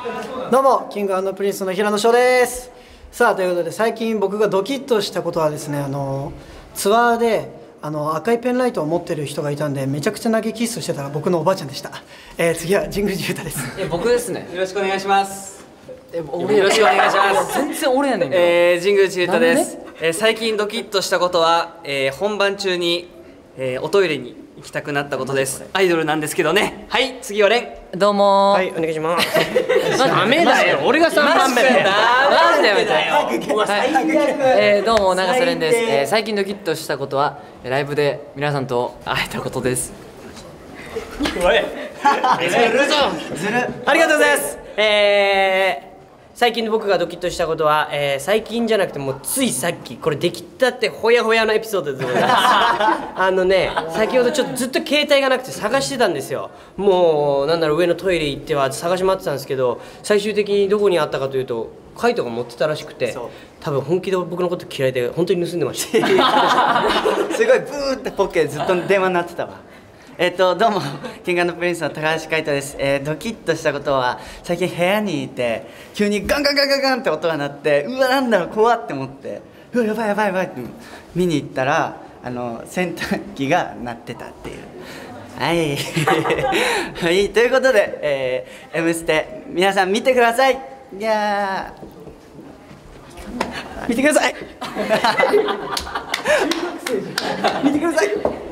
どうも、キングプリンスの平野翔です。さあ、ということで、最近僕がドキッとしたことはですね、ツアーで赤いペンライトを持ってる人がいたんで、めちゃくちゃ投げキッスしてたら僕のおばあちゃんでした。次は神宮寺勇太です。 僕ですね。 よろしくお願いします。 よろしくお願いします。全然俺やねんけど。 神宮寺勇太です。最近ドキッとしたことは、本番中に、おトイレに行きたくなったことです。アイドルなんですけどね。はい、次はレン。 どうもはい、お願いします。ダメだよ、俺が3番目だよ。 マジでやめて。どうも永瀬廉です。最近ドキッとしたことはライブで皆さんと会えたことです。 ありがとうございます。最近僕がドキッとしたことは、最近じゃなくてもうついさっきこれできたってほやほやのエピソードでございます。先ほどちょっとずっと携帯がなくて探してたんですよ。もうなんだろう、上のトイレ行っては探し回ってたんですけど、最終的にどこにあったかというとカイトが持ってたらしくて、多分本気で僕のこと嫌いで本当に盗んでました。 すごいブーってポッケでずっと電話になってたわ。どうもキング&プリンスの高橋海人です。ドキッとしたことは、最近部屋にいて急にガンガンガンガンガンって音が鳴って、うわなんだろう怖って思って、うわやばいやばいやばいって見に行ったら、洗濯機が鳴ってたっていう。はいはい、ということで、M ステ皆さん見てください。いや見てください見てください。